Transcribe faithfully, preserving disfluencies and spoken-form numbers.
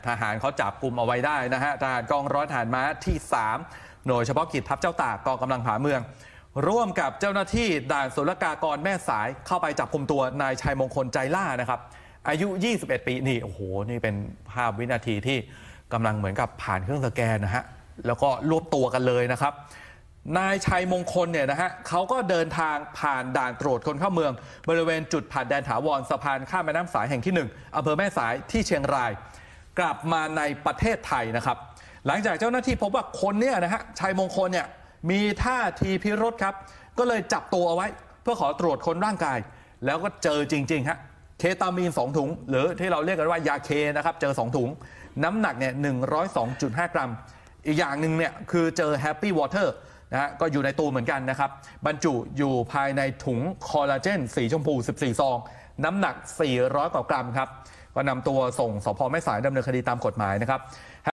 ทหารเขาจับกลุ่มเอาไว้ได้นะฮะทหารกองร้อยทหารม้าที่สามหน่วยเฉพาะกิจทัพเจ้าตากกองกำลังผาเมืองร่วมกับเจ้าหน้าที่ด่านศุลกากรแม่สายเข้าไปจับกุมตัวนายชัยมงคลใจล่านะครับอายุยี่สิบเอ็ดปีนี่โอ้โหนี่เป็นภาพวินาทีที่กำลังเหมือนกับผ่านเครื่องสแกนนะฮะแล้วก็รวบตัวกันเลยนะครับนายชัยมงคลเนี่ยนะฮะเขาก็เดินทางผ่านด่านตรวจคนเข้าเมืองบริเวณจุดผ่านแดนถาวรสะพานข้ามแม่น้ำสายแห่งที่หนึ่งอำเภอแม่สายที่เชียงรายกลับมาในประเทศไทยนะครับหลังจากเจ้าหน้าที่พบว่าคนเนี่ยนะฮะชัยมงคลเนี่ยมีท่าทีพิรุธครับก็เลยจับตัวเอาไว้เพื่อขอตรวจค้นร่างกายแล้วก็เจอจริงๆฮะเคตามีนสองถุงหรือที่เราเรียกกันว่ายาเคนะครับเจอสองถุงน้ำหนักเนี่ยหนึ่งร้อยสองจุดห้ากรัมอีกอย่างหนึ่งเนี่ยคือเจอแฮปปี้วอเตอร์นะฮะก็อยู่ในตู้เหมือนกันนะครับบรรจุอยู่ภายในถุงคอลลาเจนสีชมพูสิบสี่ซองน้ำหนักสี่ร้อยกว่ากรัมครับก็นำตัวส่งสภ.แม่สายดำเนินคดีตามกฎหมายนะครับ